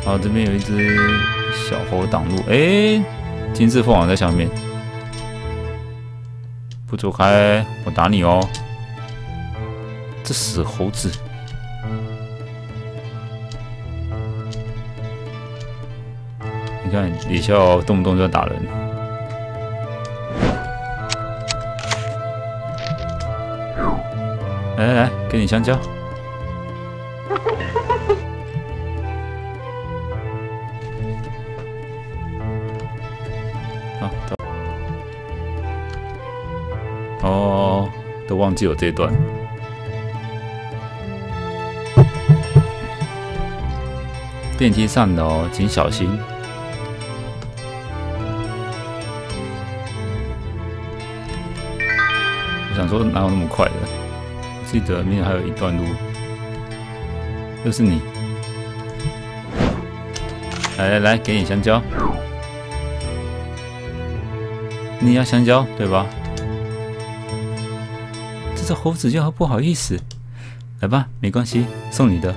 好，这边有一只小猴挡路，哎，金翅凤凰在下面，不走开，我打你哦！这死猴子！你看李笑动不动就要打人。来来来，给你香蕉。好，哦，都忘记有这一段。电梯上楼，请小心。我想说，哪有那么快的？我记得明明还有一段路。又是你！来来来，给你香蕉。你要香蕉对吧？这只猴子就不好意思。来吧，没关系，送你的。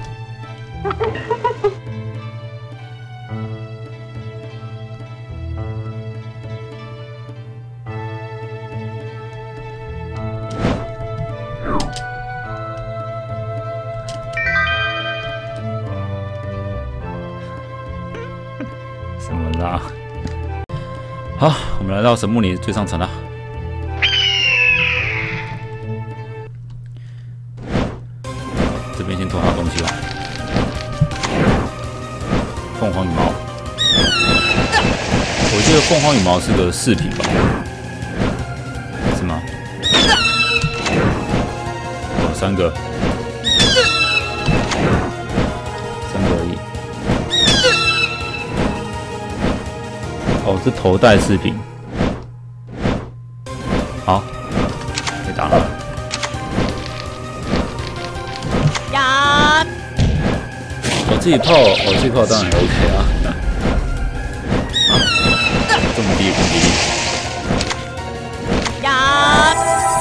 什么啦？好，我们来到神木里最上层了。这边先偷他东西吧。凤凰羽毛，我记得凤凰羽毛是个饰品吧？是吗？哦，3个。而已。哦，是头戴饰品。好，可以打了。 呀！ 我自己泡，当然 OK 啊。这么低攻击力。 呀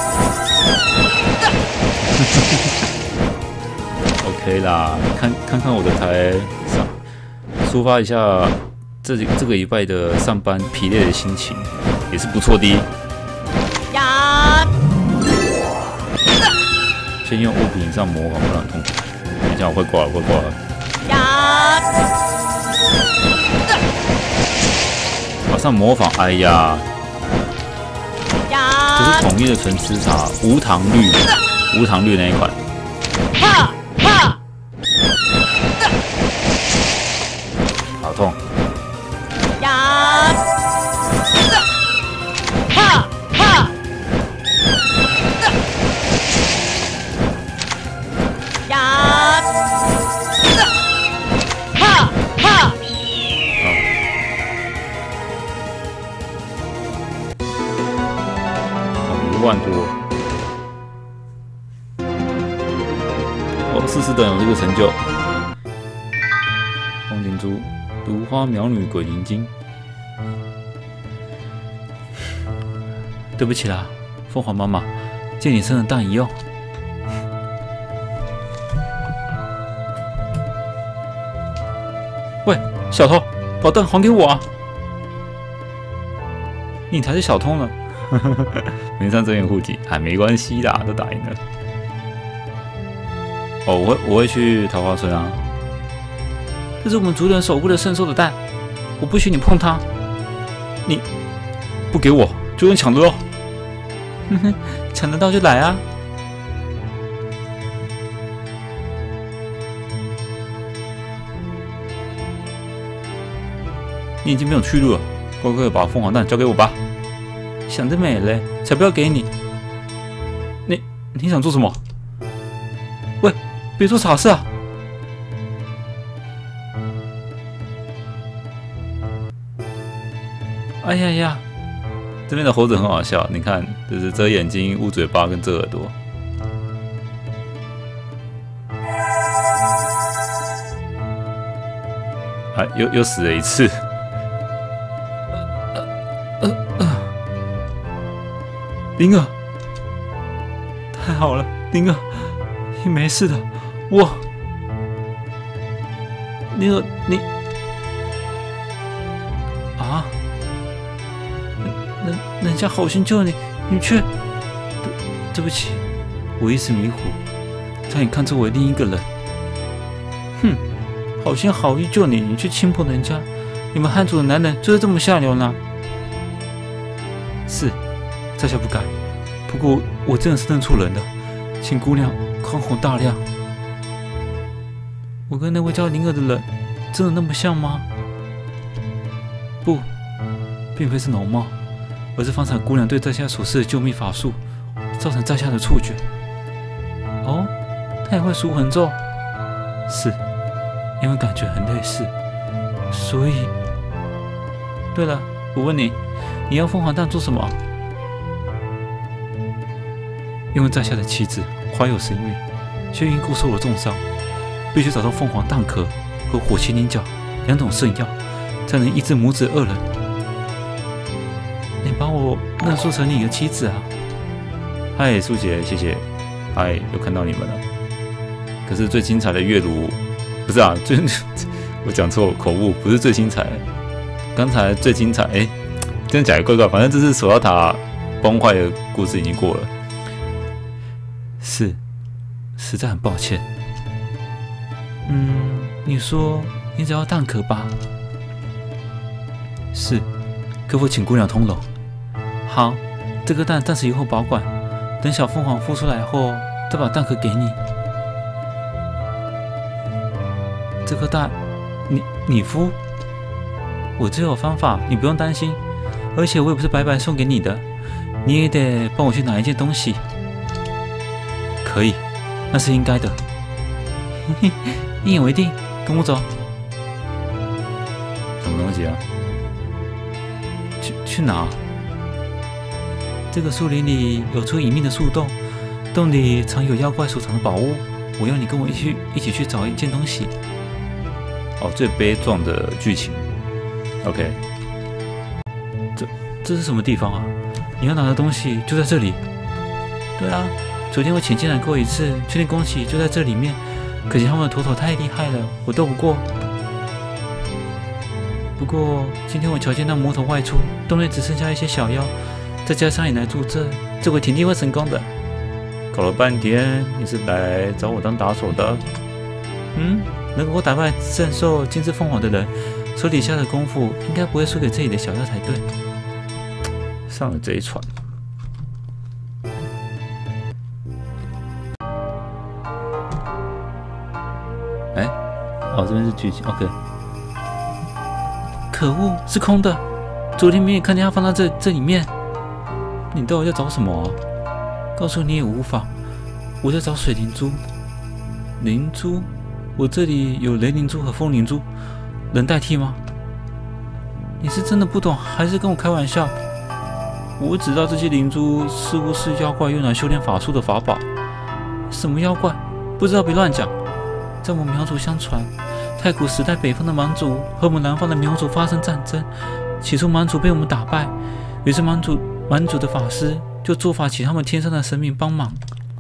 ！OK 啦，看看我的台上，抒发一下这个礼拜的上班疲累的心情，也是不错的。 呀！ 先用物品上模仿，不然痛苦。等一下我会挂了，会挂了。 呀！ 马上模仿，哎呀！ 呀！ 这是统一的纯吃茶，无糖绿那一款。 哈哈！ 好痛！ 呀！哈哈！呀！哈哈！ 1万多。哦，40等有这个成就。风景珠、毒花苗女鬼灵精。对不起啦，凤凰妈妈，借你身上当一用。喂，小偷，宝蛋还给我啊！你才是小偷呢！没上真眼护体，哎，没关系啦，都打赢了。哦，我会去桃花村啊。这是我们族人守护的圣兽的蛋，我不许你碰它。你不给我，就用抢的喽。哼哼，抢得到就来啊！你已经没有去路了，乖乖的把凤凰蛋交给我吧。想得美嘞，才不要给你！你想做什么？喂，别做傻事啊！哎呀呀，这边的猴子很好笑，你看，就是遮眼睛、捂嘴巴跟遮耳朵。啊，又死了一次。灵儿，太好了，灵儿，你没事的， 你啊，人家好心救你，你却……对不起，我一时迷糊，差点看作为另一个人。哼，好心好意救你，你却轻薄人家，你们汉族的男人就是这么下流呢？是，在下不敢。不过我真的是认错人了，请姑娘宽宏大量。我跟那位叫灵儿的人真的那么像吗？不，并非是容貌，而是方才姑娘对在下所施的救命法术，造成在下的错觉。哦，她也会输魂咒？是，因为感觉很类似，所以……对了，我问你，你要凤凰蛋做什么？因为在下的妻子怀有身孕，却因故受了重伤，必须找到凤凰蛋壳和火麒麟角2种圣药，才能医治母子2人。你把我认说成你的妻子啊？嗨，苏姐，谢谢。嗨，又看到你们了。可是最精彩的月如，不是啊，我讲错，口误，不是最精彩。刚才最精彩，真的假的怪怪，反正这是索要塔崩坏的故事已经过了。是，实在很抱歉。你说你只要蛋壳吧？是，可否请姑娘通融？好，这颗蛋暂时以后保管，等小凤凰孵出来后，再把蛋壳给你。这颗蛋，你孵？我这有方法，你不用担心。而且我也不是白白送给你的，你也得帮我去拿一件东西。可以，那是应该的。嘿嘿，一言为定，跟我走。什么东西啊？去哪？这个树林里有处隐秘的树洞，洞里藏有妖怪所藏的宝物。我要你跟我一起去找一件东西。哦，最悲壮的剧情。OK， 这是什么地方啊？你要拿的东西就在这里。对啊，昨天我潜进来过一次，确定宫崎就在这里面。可惜他们的头头太厉害了，我斗不过。不过今天我瞧见那魔头外出，洞内只剩下一些小妖，再加上你来助阵，这回铁定会成功的。搞了半天，你是来找我当打手的？能够打败圣兽金翅凤凰的人，手底下的功夫应该不会输给这里的小妖才对。上了这一船。这边是剧情 ，OK。可恶，是空的。昨天明明看见它放在这里面。你到底在找什么啊？告诉你也无妨，我在找水灵珠。灵珠？我这里有雷灵珠和风灵珠，能代替吗？你是真的不懂，还是跟我开玩笑？我只知道这些灵珠似乎是妖怪用来修炼法术的法宝。什么妖怪？不知道别乱讲。在我们苗族相传，太古时代北方的蛮族和我们南方的苗族发生战争，起初蛮族被我们打败，于是蛮族的法师就做法请他们天上的神明帮忙，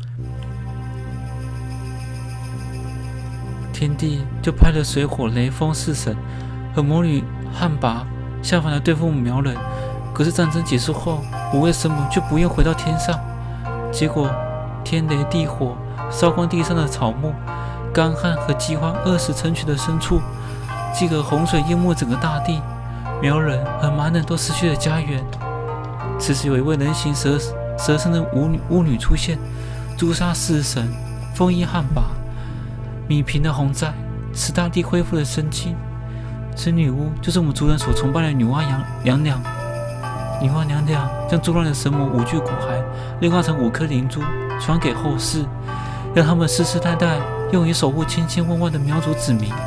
天帝就派了水火雷风4神和魔女旱魃下凡来对付我们苗人。可是战争结束后，5位神母却不愿回到天上，结果天雷地火烧光地上的草木，干旱和饥荒饿死成群的牲畜，继而洪水淹没整个大地，苗人和蛮人都失去了家园。此时有一位人形蛇身的巫女出现，诛杀4神，封印旱魃，弭平了洪灾，使大地恢复了生机。此女巫就是我们族人所崇拜的女娲娘娘。女娲娘娘将作乱的神魔5具骨骸炼化成5颗灵珠，传给后世，让他们世世代代用以守护千千万万的苗族子民。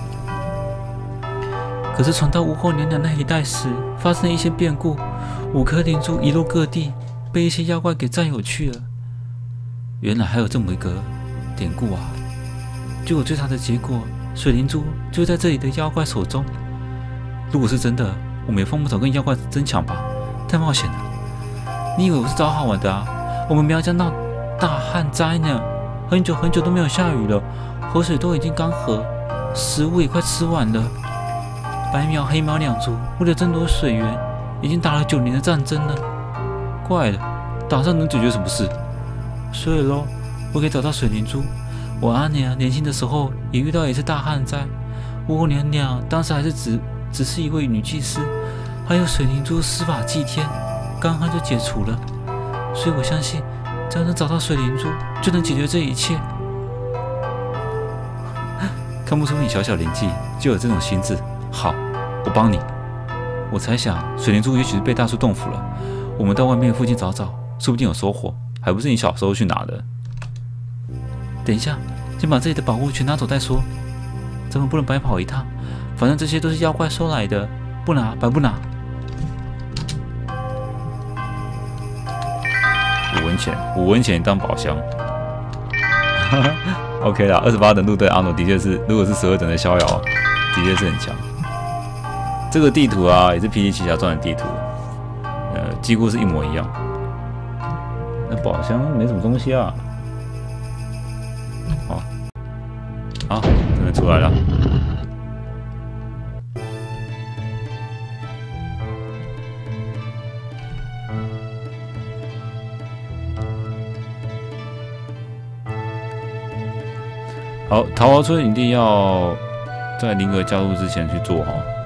可是传到巫后娘娘那一代时，发生了一些变故，5颗灵珠遗落各地，被一些妖怪给占有去了。原来还有这么一个典故啊！据我追查的结果，水灵珠就在这里的妖怪手中。如果是真的，我们也犯不着跟妖怪争抢吧，太冒险了。你以为我是找好玩的啊？我们苗家闹大旱灾呢，很久都没有下雨了，河水都已经干涸， 食物也快吃完了。白苗、黑苗两族为了争夺水源，已经打了9年的战争了。怪了，打仗能解决什么事？所以咯，我可以找到水灵珠。我阿娘年轻的时候也遇到一次大旱灾，我娘娘当时还是只是一位女祭司，还有水灵珠施法祭天，刚刚就解除了。所以我相信，只要能找到水灵珠，就能解决这一切。看不出你小小年纪就有这种心智。好，我帮你。我猜想水灵珠也许是被大树洞府了，我们到外面附近找找，说不定有收获，还不是你小时候去拿的。等一下，先把这里的宝物全拿走再说。咱们不能白跑一趟，反正这些都是妖怪收来的，不拿白不拿。5文钱当宝箱。OK 啦，28等陆队阿诺的确是，如果是12等的逍遥，的确是很强。这个地图啊，也是《霹雳奇侠传》的地图，几乎是一模一样。那宝箱没什么东西啊。好，这边出来了。好，桃花村一定要在灵儿加入之前去做哈。